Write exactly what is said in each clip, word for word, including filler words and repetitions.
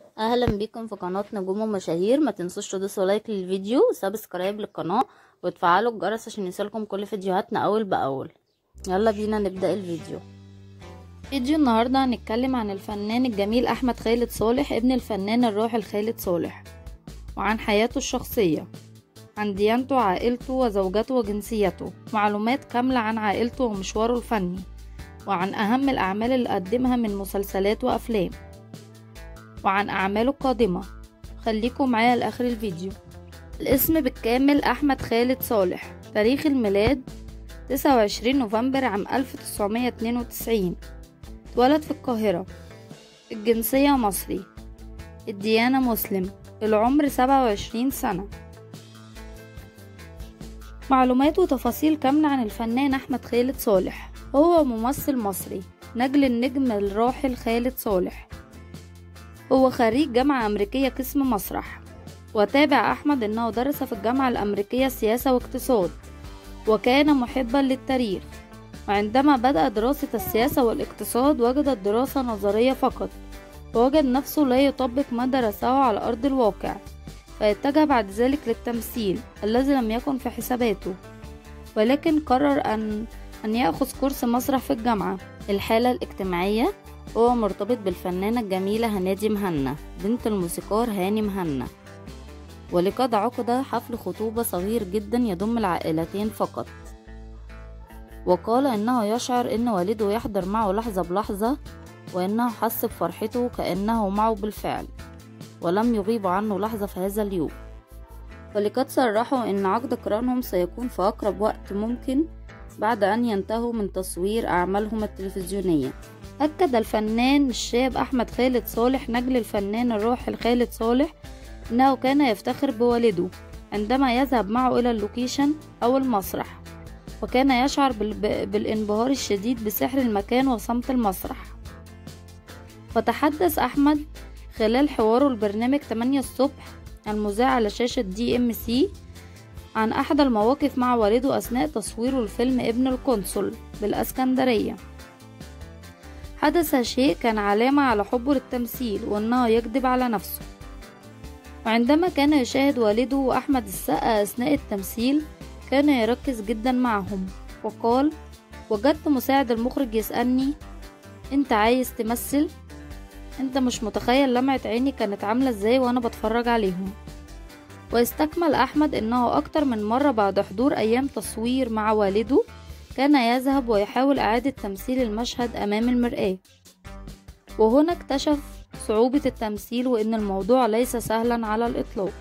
اهلا بكم في قناة نجوم ومشاهير. ما تنسوش تدوسوا لايك للفيديو وسبسكرايب للقناة وتفعلوا الجرس عشان يوصلكم كل فيديوهاتنا اول باول. يلا بينا نبدأ الفيديو. فيديو النهاردة هنتكلم عن الفنان الجميل احمد خالد صالح ابن الفنان الراحل خالد صالح، وعن حياته الشخصية، عن ديانته وعائلته وزوجته وجنسيته، معلومات كاملة عن عائلته ومشواره الفني، وعن اهم الاعمال اللي قدمها من مسلسلات وافلام، وعن أعماله القادمة. خليكم معايا لآخر الفيديو. الاسم بالكامل أحمد خالد صالح. تاريخ الميلاد تسعة وعشرين نوفمبر عام ألف وتسعمية اتنين وتسعين. اتولد في القاهرة. الجنسية مصري. الديانة مسلم. العمر سبعة وعشرين سنة. معلومات وتفاصيل كاملة عن الفنان أحمد خالد صالح. هو ممثل مصري، نجل النجم الراحل خالد صالح. هو خريج جامعة أمريكية قسم مسرح. وتابع أحمد أنه درس في الجامعة الأمريكية سياسة واقتصاد، وكان محبا للتاريخ. وعندما بدأ دراسة السياسة والاقتصاد وجد الدراسة نظرية فقط، ووجد نفسه لا يطبق ما درسه على أرض الواقع، فاتجه بعد ذلك للتمثيل الذي لم يكن في حساباته، ولكن قرر أن أن يأخذ كورس مسرح في الجامعة. الحالة الاجتماعية: هو مرتبط بالفنانة الجميلة هنادي مهنا بنت الموسيقار هاني مهنا، ولقد عقد حفل خطوبة صغير جدا يضم العائلتين فقط. وقال إنه يشعر إن والده يحضر معه لحظة بلحظة، وإنه حس بفرحته كأنه معه بالفعل، ولم يغيب عنه لحظة في هذا اليوم. ولقد صرحوا إن عقد قرانهم سيكون في أقرب وقت ممكن بعد أن ينتهوا من تصوير أعمالهم التلفزيونية. أكد الفنان الشاب أحمد خالد صالح نجل الفنان الراحل خالد صالح أنه كان يفتخر بوالده عندما يذهب معه إلى اللوكيشن أو المسرح، وكان يشعر بالانبهار الشديد بسحر المكان وصمت المسرح. وتحدث أحمد خلال حواره البرنامج تمانية الصبح المذاع على شاشة دي ام سي عن أحد المواقف مع والده أثناء تصويره الفيلم ابن القنصل بالإسكندرية. حدث شيء كان علامة على حبه للتمثيل وأنه يكذب على نفسه. وعندما كان يشاهد والده وأحمد السقا أثناء التمثيل كان يركز جدا معهم، وقال: وجدت مساعد المخرج يسألني: انت عايز تمثل؟ انت مش متخيل لمعة عيني كانت عاملة ازاي وانا بتفرج عليهم. واستكمل أحمد أنه أكتر من مرة بعد حضور أيام تصوير مع والده كان يذهب ويحاول إعادة تمثيل المشهد أمام المرآة، وهنا اكتشف صعوبة التمثيل وأن الموضوع ليس سهلا على الإطلاق.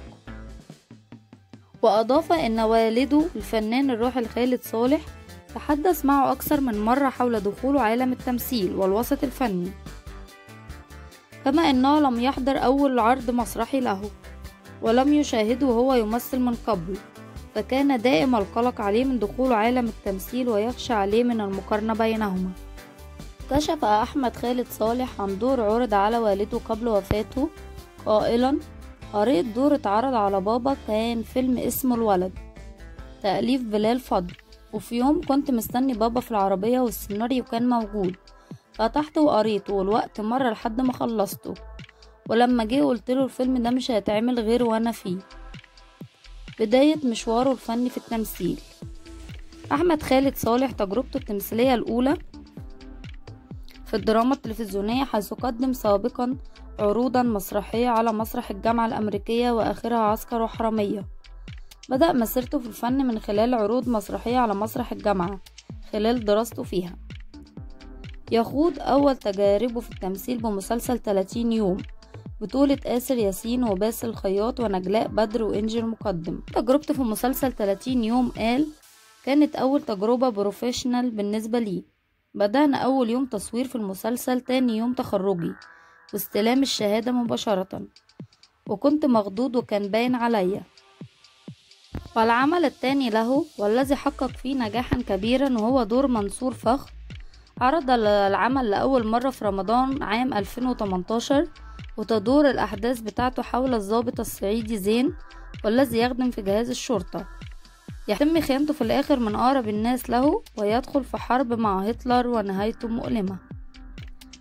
وأضاف أن والده الفنان الراحل خالد صالح تحدث معه أكثر من مرة حول دخوله عالم التمثيل والوسط الفني، كما أنه لم يحضر أول عرض مسرحي له ولم يشاهده وهو يمثل من قبل، فكان دائم القلق عليه من دخول عالم التمثيل ويخشى عليه من المقارنة بينهما. كشف أحمد خالد صالح عن دور عرض على والده قبل وفاته قائلا: قريت دور اتعرض على بابا، كان فيلم اسمه الولد تأليف بلال فضل، وفي يوم كنت مستني بابا في العربية والسيناريو كان موجود، فتحته وقريته والوقت مر لحد ما خلصته، ولما جه قلت له الفيلم ده مش هيتعمل غير وانا فيه. بداية مشواره الفني في التمثيل. أحمد خالد صالح تجربته التمثيلية الأولى في الدراما التلفزيونية، حيث قدم سابقا عروضا مسرحية على مسرح الجامعة الأمريكية وآخرها عسكر وحرامية. بدأ مسيرته في الفن من خلال عروض مسرحية على مسرح الجامعة خلال دراسته فيها. يخوض أول تجاربه في التمثيل بمسلسل تلاتين يوم بطولة آسر ياسين وباسل الخياط ونجلاء بدر وإنجي المقدم. تجربته في مسلسل تلاتين يوم قال: كانت أول تجربة بروفيشنال بالنسبة لي. بدأنا أول يوم تصوير في المسلسل تاني يوم تخرجي واستلام الشهادة مباشرة، وكنت مخضوض وكان باين عليا. والعمل التاني له والذي حقق فيه نجاحا كبيرا وهو دور منصور فخر، عرض العمل لأول مرة في رمضان عام ألفين وتمنتاشر، وتدور الأحداث بتاعته حول الضابط الصعيدي زين والذي يخدم في جهاز الشرطة. يتم خيانته في الآخر من أقرب الناس له ويدخل في حرب مع هتلر ونهايته مؤلمة.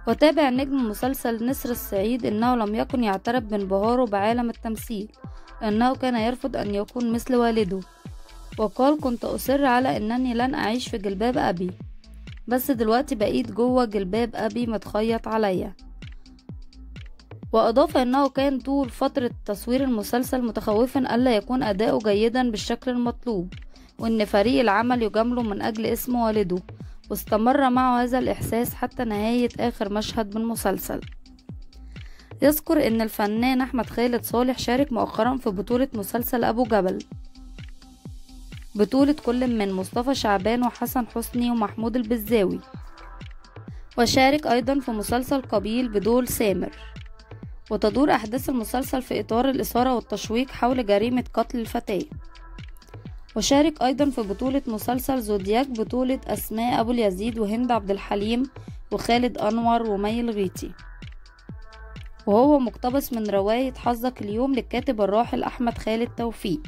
وتابع نجم مسلسل نسر الصعيد أنه لم يكن يعترف بانبهاره بعالم التمثيل، لأنه كان يرفض أن يكون مثل والده، وقال: كنت أصر على أنني لن أعيش في جلباب أبي، بس دلوقتي بقيت جوه جلباب أبي متخيط عليا. وأضاف أنه كان طول فترة تصوير المسلسل متخوفا ألا يكون أداؤه جيدا بالشكل المطلوب، وأن فريق العمل يجامله من أجل اسم والده، واستمر معه هذا الإحساس حتى نهاية آخر مشهد من المسلسل. يذكر أن الفنان أحمد خالد صالح شارك مؤخرا في بطولة مسلسل أبو جبل، بطولة كل من مصطفى شعبان وحسن حسني ومحمود البزاوي، وشارك أيضا في مسلسل قبيل بدور سامر. وتدور أحداث المسلسل في إطار الإثارة والتشويق حول جريمة قتل الفتاة. وشارك أيضا في بطولة مسلسل زودياك بطولة أسماء أبو اليزيد وهند عبد الحليم وخالد أنور ومي الغيطي، وهو مقتبس من رواية حظك اليوم للكاتب الراحل أحمد خالد توفيق.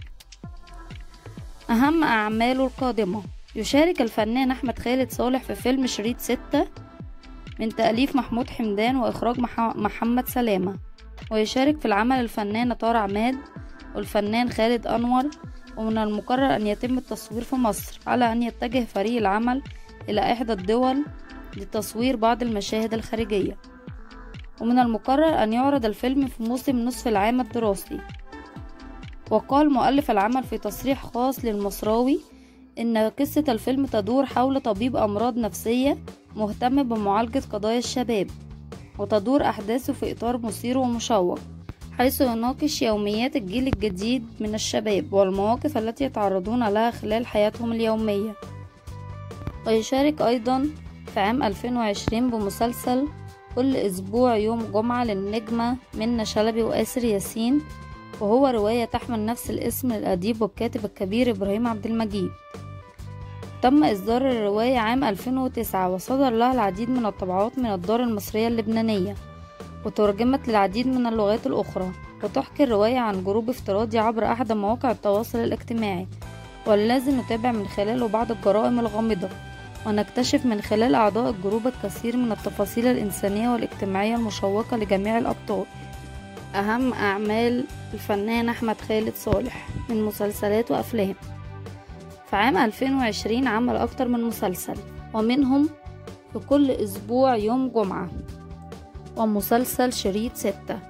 أهم أعماله القادمة: يشارك الفنان أحمد خالد صالح في فيلم شريط ستة من تأليف محمود حمدان وإخراج محمد سلامة، ويشارك في العمل الفنانة طارق عماد والفنان خالد أنور. ومن المقرر أن يتم التصوير في مصر، على أن يتجه فريق العمل إلى إحدى الدول لتصوير بعض المشاهد الخارجية. ومن المقرر أن يعرض الفيلم في موسم نصف العام الدراسي. وقال مؤلف العمل في تصريح خاص للمصراوي إن قصة الفيلم تدور حول طبيب أمراض نفسية مهتم بمعالجة قضايا الشباب، وتدور أحداثه في إطار مثير ومشوق، حيث يناقش يوميات الجيل الجديد من الشباب والمواقف التي يتعرضون لها خلال حياتهم اليومية. ويشارك أيضا في عام ألفين وعشرين بمسلسل كل أسبوع يوم جمعة للنجمة منة شلبي وآسر ياسين، وهو رواية تحمل نفس الاسم للأديب والكاتب الكبير إبراهيم عبد المجيد. تم إصدار الرواية عام ألفين وتسعة، وصدر لها العديد من الطبعات من الدار المصرية اللبنانية، وترجمت للعديد من اللغات الأخرى. وتحكي الرواية عن جروب افتراضي عبر أحد مواقع التواصل الاجتماعي، والذي نتابع من خلاله بعض الجرائم الغامضة، ونكتشف من خلال أعضاء الجروب الكثير من التفاصيل الإنسانية والاجتماعية المشوقة لجميع الأبطال. أهم أعمال الفنان أحمد خالد صالح من مسلسلات وأفلام: في عام ألفين وعشرين عمل أكتر من مسلسل، ومنهم في كل أسبوع يوم جمعة، ومسلسل شريط ستة،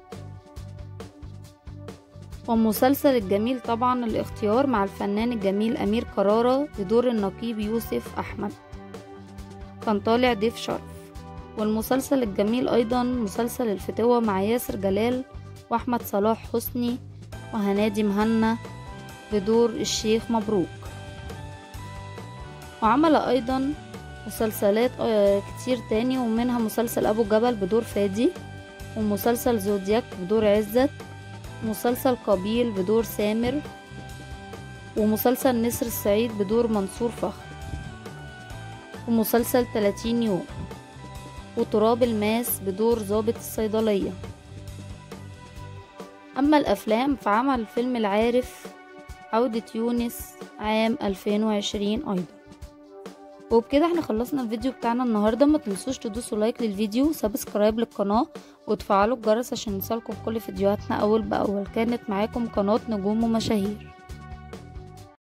ومسلسل الجميل طبعا الاختيار مع الفنان الجميل أمير كرارة بدور النقيب يوسف أحمد، كان طالع ضيف شرف. والمسلسل الجميل أيضا مسلسل الفتوة مع ياسر جلال وأحمد صلاح حسني وهنادي مهنا بدور الشيخ مبروك. وعمل أيضا مسلسلات كتير تاني، ومنها مسلسل أبو جبل بدور فادي، ومسلسل زودياك بدور عزت، ومسلسل قبيل بدور سامر، ومسلسل نسر الصعيد بدور منصور فخر، ومسلسل ثلاثين يوم، وتراب الماس بدور ضابط الصيدلية. أما الأفلام فعمل فيلم العارف عودة يونس عام ألفين وعشرين أيضا. وبكده احنا خلصنا الفيديو بتاعنا النهاردة. ما تنسوش تدوسوا لايك للفيديو وسبسكرايب للقناة وتفعلوا الجرس عشان يوصلكم كل فيديوهاتنا أول بأول. كانت معاكم قناة نجوم ومشاهير.